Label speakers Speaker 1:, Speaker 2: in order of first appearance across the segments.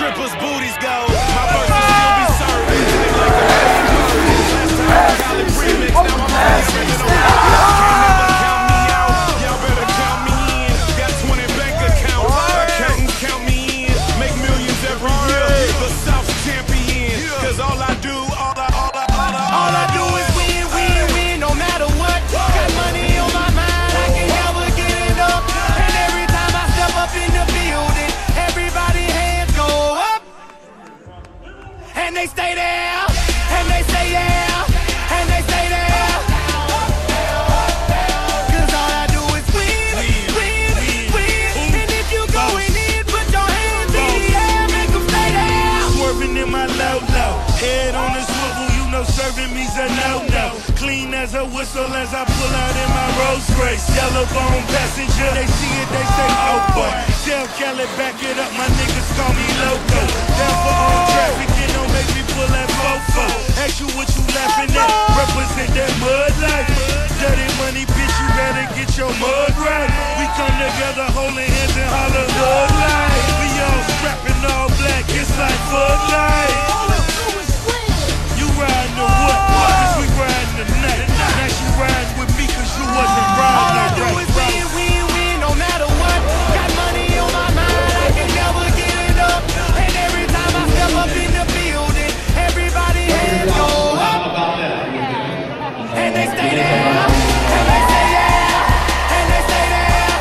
Speaker 1: strippers' booties go. My verses still be serving. Play like a million birds. Last time I college remix, now I'm on the original. Can't never count me out. Y'all better count me in. Got 20 bank accounts. Accountants count me in. Make millions every year. The South's champion. Cause all I do is win, win, win, no matter what. Got money on my mind, I can never get it up. And every time I step up in the building, everybody hands go up. And they stay there, and they stay there, and they stay there. Cause all I do is win, win, win. And if you going in, put your hands in the air, make them stay there.
Speaker 2: Swerving in my low-low, head on the swivel, you know serving me's a no-no. Clean as a whistle as I pull out in my Rolls Royce. Yellow bone passenger, they see it, they say, oh boy. Tell Kelly, back it up, my niggas call me loco. Down for all traffic, and don't make me pull that fofo. Ask you what you laughing at, represent that mud life. Dirty money, bitch, you better get your mud right. We come together, holding hands and holler hood life. We all strapping all black, it's like Bud Light. You riding or what? Cause we riding tonight. Now she riding with me cause you wasn't riding.
Speaker 1: All I do is win, win, win, no matter what. Got money on my mind, I can never get it up. And every time I step up in the building, everybody hands go up. And they stay there, and they stay there, and they stay there.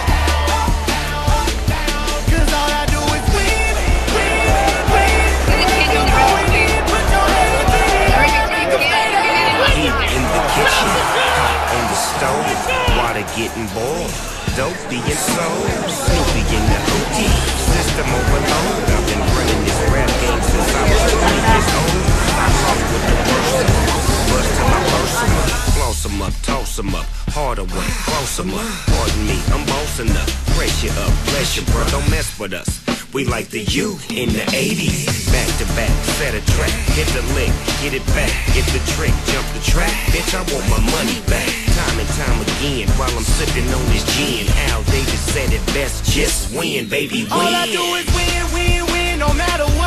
Speaker 1: Cause all I do is win, win, win. If you going in, put your hands in the air, make them stay there.
Speaker 3: Heat in the kitchen, hot on the stove, water getting boiled, dope being sold, Snoopy in the OT, system overload. I've been running this rap game since I was 20 years old. I fuck with the worst, bust till I burst 'em up, floss 'em up, toss 'em up, harder way, close 'em up. Pardon me, I'm boss enough, brace you up, bless you, bro, don't mess with us. We like the U in the 80s. Back to back, set a track, hit the lick, get it back, get the trick, jump the track. Bitch, I want my money back. Time and time again, while I'm sipping on this gin. Al Davis said it best, just win, baby, win.
Speaker 1: All I do is win, win, win, no matter what.